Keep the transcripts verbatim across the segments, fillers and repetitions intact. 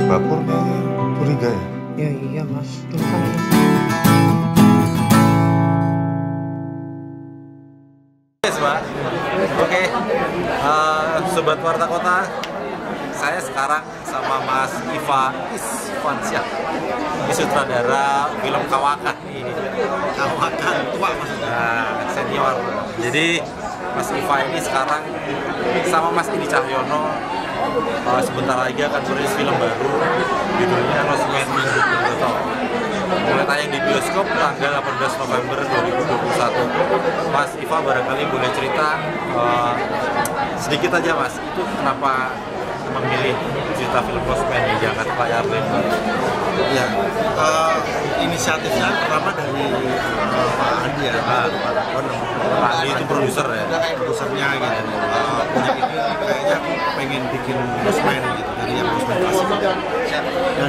Dapurnya curiga ya? Ya iya mas, ini kan Yes, Pak. Oke, uh, Sobat Warta Kota, saya sekarang sama Mas Iva Isfansyah, ini sutradara film Kawakan. Kawakan tua maksudnya. Nah, senior. Jadi Mas Iva ini sekarang sama Mas Edi Cahyono uh, sebentar lagi akan merilis film baru, judulnya Losmen Minggu Broto. Mulai tayang di bioskop tanggal delapan belas November dua ribu dua puluh satu. Mas Iva barangkali boleh cerita uh, sedikit aja Mas, itu kenapa memilih cerita film Losmen yang diangkat layar lebar? Ya, uh, inisiatifnya pertama dari uh, Pak Andi ya, Pak Rakon. Pak Andi itu produser ya? Produsernya gitu. Uh, punya ide kayaknya aku pengen bikin Losmen gitu, dari yang Losmen klasik. Dan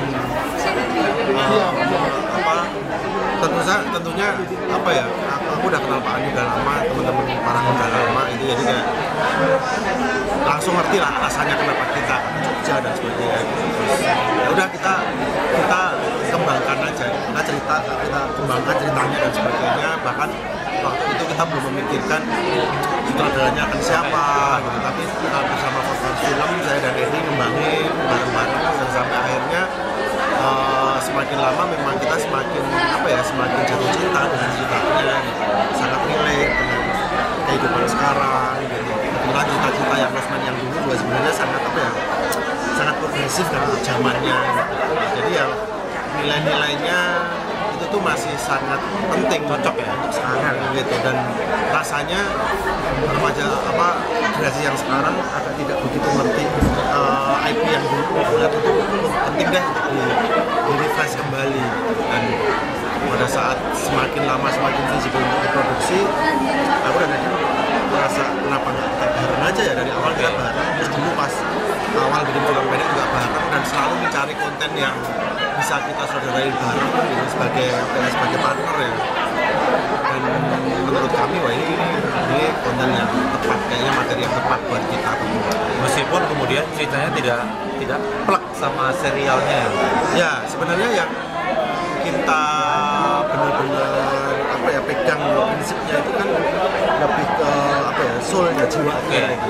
uh, apa? Tentu saja, tentunya apa ya? Aku, aku udah kenal Pak Andi udah lama, teman-teman para udah lama itu, jadi kayak langsung ngerti lah rasanya kenapa kita ke Jogja dan sebagainya. Terus ya udah kita kita kembangkan aja, kita cerita, kita kembangkan ceritanya dan sebagainya. Bahkan waktu itu kita belum memikirkan sutradaranya akan siapa gitu, tapi kita bersama korban film, saya dan Edi ngembangin bareng-bareng dan sampai akhirnya uh, semakin lama memang kita semakin apa ya semakin jatuh cinta dengan ceritanya gitu. Sangat relate dengan kehidupan sekarang gitu. Kebetulan cerita-cerita yang Losmen yang dulu juga sebenarnya sangat apa ya sangat progresif kan untuk zamannya gitu. Jadi ya nilai-nilainya itu tuh masih sangat penting, cocok ya untuk sekarang gitu. Dan rasanya remaja apa generasi yang sekarang agak tidak begitu ngerti uh, I P yang dulu populer itu penting deh untuk di, di refresh kembali. Dan pada saat semakin lama semakin visible untuk diproduksi, aku dan Edi merasa kenapa nggak kita bareng aja ya, dari awal kita bareng. Terus dulu pas awal bikin film pendek juga bareng dan selalu mencari konten yang bisa kita saudarain bareng gitu, sebagai ya, sebagai partner ya. Dan menurut kami wah ini ini konten yang tepat, kayaknya materi yang tepat buat kita berdua. Meskipun kemudian ceritanya tidak tidak plek sama serialnya. Ya sebenarnya yang kita benar-benar apa ya pegang prinsipnya itu kan lebih ke apa ya soulnya, jiwanya gitu,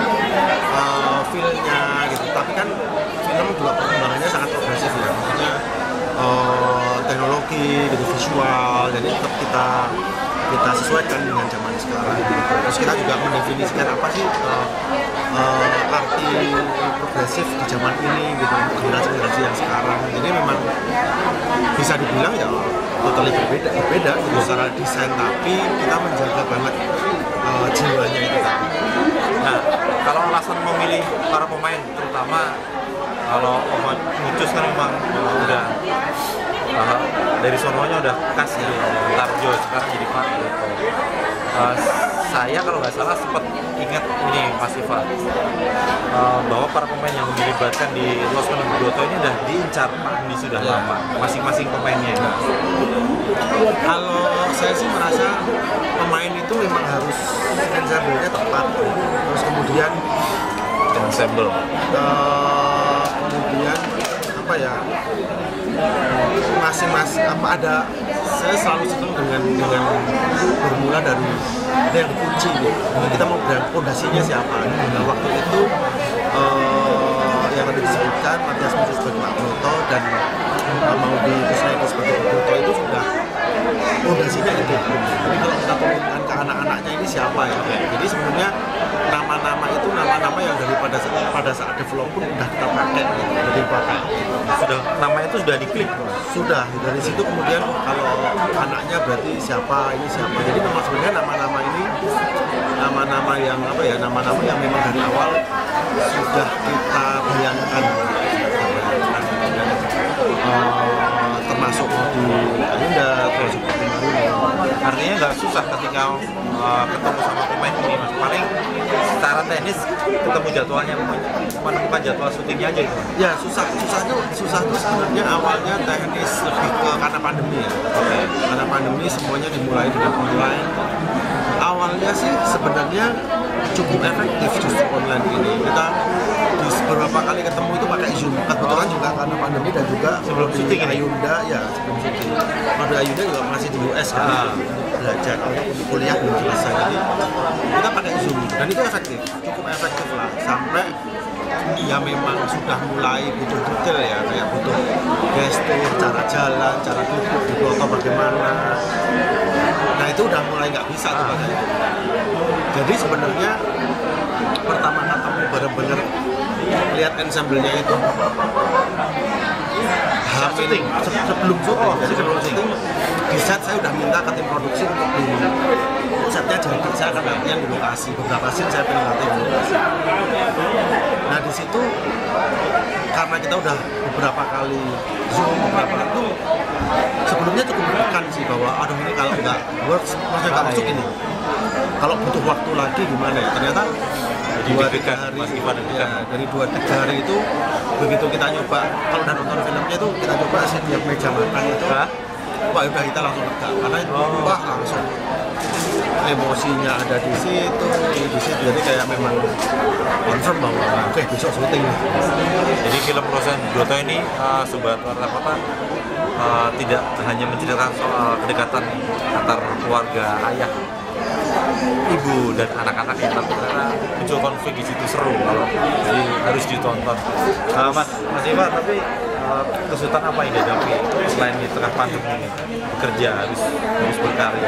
uh, feel-nya gitu. Tapi kan film juga perkembangannya sangat progresif ya, maksudnya uh, teknologi gitu, visual, jadi tetap kita kita sesuaikan dengan zaman sekarang gitu. Terus kita juga mendefinisikan apa sih uh, uh, arti progresif di zaman ini gitu, generasi-generasi yang sekarang. Jadi memang bisa dibilang ya totally berbeda, berbeda gitu secara desain, tapi kita menjaga banget uh, jiwanya itu tadi. Nah, kalau alasan memilih para pemain, terutama kalau Om Ucus kan memang uh, udah uh, dari sononya udah khas gitu, Tarjo sekarang jadi Pak gitu. Uh, saya kalau nggak salah sempat ingat ini Mas Iva, uh, bahwa para pemain yang dilibatkan di Losmen Minggu Broto ini udah diincar Pak Andi sudah ya. lama, masing-masing pemainnya. Kalau saya sih merasa pemain itu memang harus ensemble-nya tepat, terus kemudian Ensemble. uh, kemudian apa ya masing-masing apa ada, saya selalu senang dengan dengan bermula dari ada yang dikunci gitu. Kita mau bilang fondasinya siapa. Nah waktu itu uh, yang ada disebutkan Matias Muncul sebagai Pak Broto dan uh, Maudi Kusnaidi sebagai Pak Broto itu sudah fondasinya itu. Tapi kalau kita turunkan ke anak-anaknya ini siapa ya? Jadi sebenarnya nama-nama itu nama-nama yang daripada pada saat develop pun udah kita pakai gitu, udah dipakai. Sudah namanya itu sudah diklik. Sudah dari situ kemudian kalau anaknya berarti siapa ini siapa. Jadi memang sebenarnya nama-nama ini nama-nama yang apa ya nama-nama yang memang dari awal sudah kita bayangkan, dan, uh, termasuk di Ayunda, termasuk di Marino. Artinya nggak susah ketika uh, ketemu sama pemain ini, Mas. Paling secara teknis ketemu jadwalnya, menemukan jadwal syutingnya aja itu. Ya susah, susah tuh susah tuh sebenarnya awalnya teknis lebih ke karena pandemi ya. Oke. Karena pandemi semuanya dimulai dengan online. Awalnya sih sebenarnya cukup efektif justru online ini. Kita di beberapa kali ketemu itu pakai Zoom. Kebetulan juga karena pandemi dan juga Sebelum di syuting ini? Ayunda ya sebelum syuting. Kalau Ayunda juga masih di U S kan Ah. belajar kuliah belum selesai, jadi kita pakai Zoom dan itu efektif, cukup efektif lah sampai ya memang sudah mulai butuh detail ya, kayak butuh gestur, cara jalan, cara duduk, di foto bagaimana. Nah itu udah mulai nggak bisa tuh katanya. Jadi sebenarnya pertama ketemu bener-bener lihat ensemble-nya itu syuting? Se- sebelum syuting, jadi sebelum syuting di set saya udah minta ke tim produksi untuk di setnya jadi saya akan latihan di lokasi, beberapa scene saya pengen latihan di lokasi. Nah di situ karena kita udah beberapa kali zoom beberapa kali itu sebelumnya cukup menekan sih bahwa aduh ini kalau nggak works maksudnya nggak masuk ini, kalau butuh waktu lagi gimana ya, ternyata dua tiga hari Mas Ivan dan ya, dari dua tiga hari itu begitu kita nyoba, kalau udah nonton filmnya itu kita coba sih tiap meja makan itu Hah? wah udah kita langsung lega karena Oh. wah langsung emosinya ada di situ di situ jadi kayak memang confirm bahwa oke besok syuting. Jadi film Rosen Broto ini uh, Sobat Warta Kota uh, tidak hanya menceritakan soal kedekatan antar keluarga ayah, ibu dan anak-anak yang tapi ternyata muncul konflik di situ seru kalau jadi harus ditonton. Uh, Mas Mas Iwan, tapi uh, kesulitan apa yang dihadapi selain di tengah pandemi ini bekerja harus harus berkarya,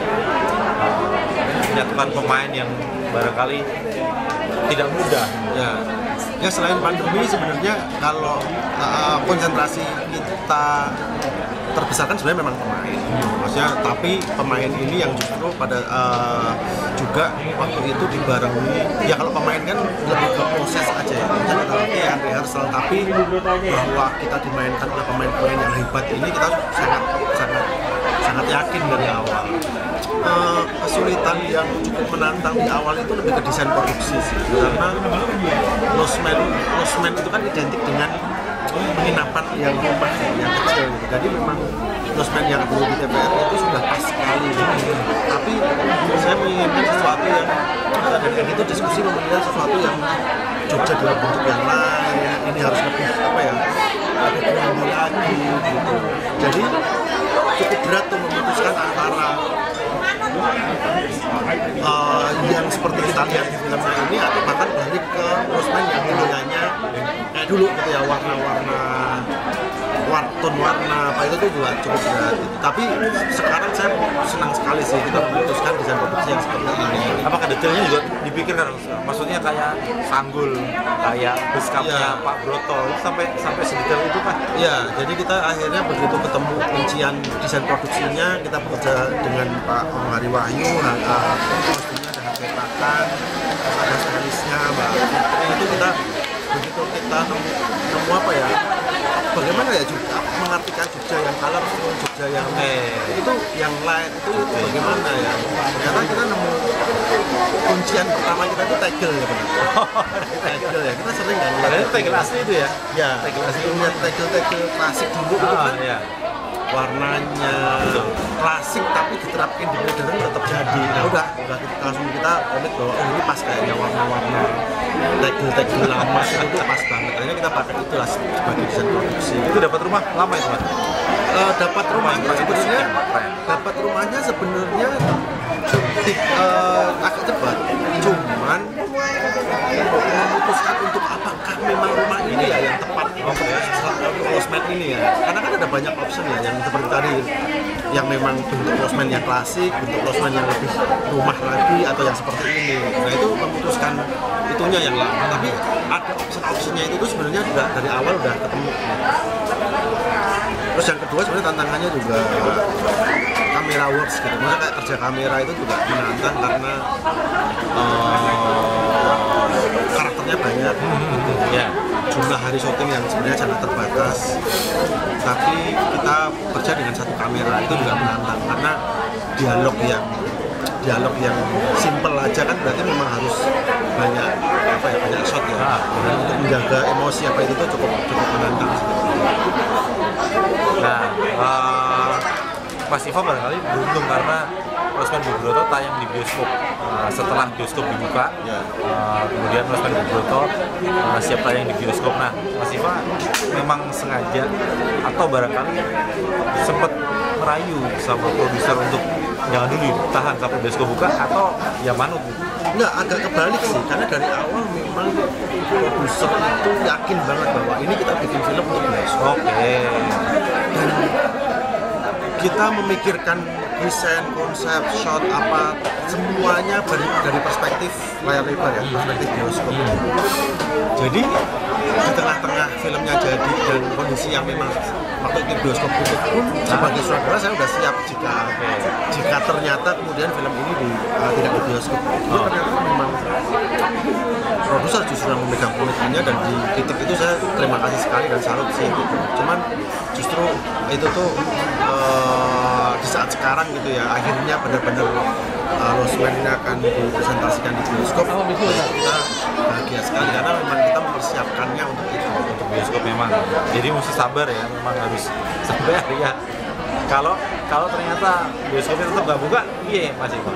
uh, menyatukan pemain yang barangkali tidak mudah. Ya, ya selain pandemi sebenarnya kalau uh, konsentrasi kita terbesar kan sebenarnya memang pemain. Maksudnya tapi pemain ini yang justru pada uh, juga waktu itu dibarengi ya kalau pemain kan lebih ke proses aja ya. Misalnya kita latihan, rehearsal, tapi bahwa kita dimainkan oleh pemain-pemain yang hebat ini kita sangat sangat sangat yakin dari awal. Uh, kesulitan yang cukup menantang di awal itu lebih ke desain produksi sih, karena Lost Man, Lost Man itu kan identik dengan penginapan yang rumah yang kecil gitu. Jadi memang Lost Man yang dulu di T P R itu sudah pas sekali gitu. Tapi saya menginginkan sesuatu yang dan kayak gitu diskusi menginginkan sesuatu yang Jogja dalam bentuk yang lain, ini harus lebih apa ya, lebih berani lagi gitu. Jadi cukup berat tuh memutuskan antara uh, yang seperti kita lihat di filmnya ini atau bahkan balik ke Lost Man yang dulunya kayak dulu gitu ya, warna-warna warton warna apa itu tuh juga cukup berat gitu. Tapi sekarang saya senang sekali sih kita memutuskan desain produksi yang seperti ini. Apakah detailnya juga dipikirkan? Maksudnya kayak sanggul, kayak beskapnya Ya. Pak Broto itu sampai sampai sedetail itu kan? Ya, jadi kita akhirnya begitu ketemu kuncian desain produksinya, kita bekerja dengan Pak Om Hari Wahyu, uh, kostumnya ada Petakan, terus ada stylistnya Mbak Fitri. Itu kita begitu kita nemu, nemu apa ya? Bagaimana ya juga mengartikan Jogja yang colorful, Jogja yang Eh. itu yang lain itu, itu bagaimana ya? Ternyata kita nemu kuncian pertama kita itu tegel ya benar. Tegel ya, kita sering kan Padahal itu tegel asli itu ya? Ya, Tegel asli. itu lihat tegel-tegel klasik dulu itu Ah, kan iya. warnanya klasik tapi diterapin di modern tetap jadi. Nah udah, udah kita, langsung kita komit bahwa oh ini pas kayaknya warna-warna tegel-tegel lama itu pas banget. Akhirnya kita pakai itu lah sebagai desain produksi. Itu dapat rumah lama itu Mas? Uh, dapat rumahnya Pakai sebenarnya, musik yang keren. dapat rumahnya sebenarnya di- uh, agak cepat. Cuman memutuskan untuk apakah memang rumah ini ya yang tepat untuk Lost Man ini ya, karena kan ada banyak option ya yang seperti tadi yang memang bentuk Lost Man yang klasik, bentuk Lost Man yang lebih rumah lagi atau yang seperti ini. Nah itu memutuskan itunya yang lama, tapi ada option-optionnya itu tuh sebenarnya juga dari awal udah ketemu. Terus yang kedua sebenarnya tantangannya juga kamera works gitu, maksudnya kayak kerja kamera itu juga menantang karena uh, karakternya banyak gitu. Ya. Jumlah hari syuting yang sebenarnya sangat terbatas, tapi kita kerja dengan satu kamera itu juga menantang karena dialog yang dialog yang simple aja kan berarti memang harus banyak apa ya banyak shot ya, dan untuk menjaga emosi apa itu tuh cukup cukup menantang. Nah, uh, Mas Iva barangkali beruntung karena Losmen Bubroto tayang di bioskop uh, setelah bioskop dibuka. Ya. Uh, kemudian Losmen Bubroto uh, siap tayang di bioskop. Nah, Mas Iva memang sengaja atau barangkali sempat merayu sama produser untuk jangan dulu tahan sampai bioskop buka, atau ya manut? Enggak, agak kebalik sih, karena dari awal memang produser itu yakin banget bahwa ini kita bikin film untuk bioskop. Oke. Dan kita memikirkan desain, konsep, shot, apa semuanya dari, dari perspektif layar lebar ya, perspektif bioskop. Jadi di tengah-tengah filmnya jadi dan kondisi yang memang waktu itu bioskop tutup pun sebagai sutradara saya sudah siap jika jika ternyata kemudian film ini di, uh, tidak di bioskop. Itu Oh. ternyata memang produser justru yang memegang komitmennya, dan di titik itu saya terima kasih sekali dan salut sih gitu. Cuman justru itu tuh uh, di saat sekarang gitu ya, akhirnya benar-benar uh, Losmen ini akan dipresentasikan di bioskop. Kita bahagia sekali karena memang kita mempersiapkannya untuk itu. Untuk bioskop memang. Jadi mesti sabar ya, memang harus sabar ya. Kalau kalau ternyata bioskopnya tetap nggak buka, iya Mas Iva.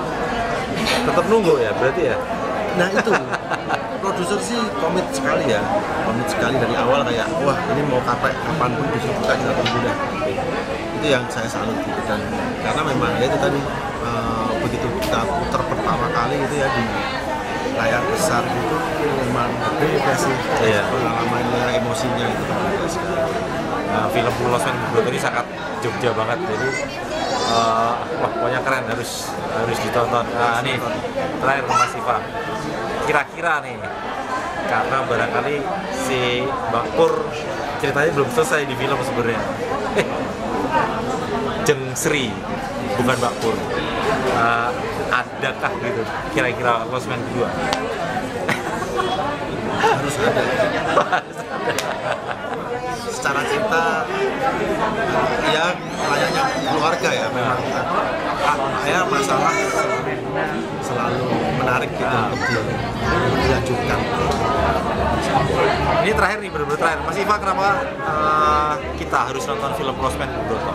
Tetap nunggu ya, berarti ya. Nah itu produser sih komit sekali ya, komit sekali dari awal kayak wah ini mau kapan kapanpun bisa buka kita tunggu dah. Itu yang saya salut gitu. Dan karena memang ya itu tadi uh, begitu kita putar pertama kali itu ya di layar besar gitu memang berbeda sih. Iya. Pengalamannya, emosinya itu berbeda sekali. Nah, film Losmen Bubroto ini sangat Jogja banget, jadi uh, wah pokoknya keren, harus harus ditonton. Nah nih terakhir Mas Iva, kira-kira nih karena barangkali si Bang Pur ceritanya belum selesai di film sebenarnya. Eh, Jeng Sri bukan Bang Pur. Uh, adakah gitu kira-kira Losmen kedua? Harus ada. Secara cinta ya layaknya keluarga ya, memang ya masalah selalu, selalu menarik gitu untuk di- dilanjutkan. Ini terakhir nih, bener-bener terakhir. Mas Iva, kenapa uh, kita harus nonton film Losmen Bubroto?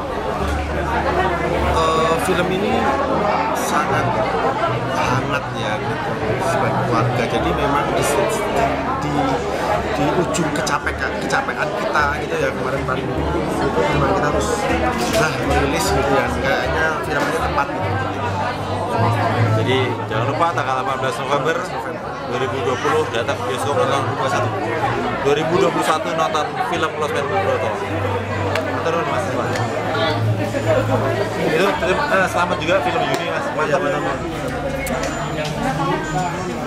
Eh, film ini sangat hangat ya gitu sebagai keluarga. Jadi memang di, di, di ujung kecapekan kecapean kita gitu ya kemarin paling itu memang kita harus nah merilis gitu ya. Kayaknya film ini tepat gitu. Jadi jangan lupa tanggal delapan belas November dua ribu dua puluh datang ke bioskop nonton dua ribu dua puluh satu nonton film Losmen Bubroto. Terus Mas Iva. Itu terima- eh, selamat juga film Yuni Mas. Mantap, mantap.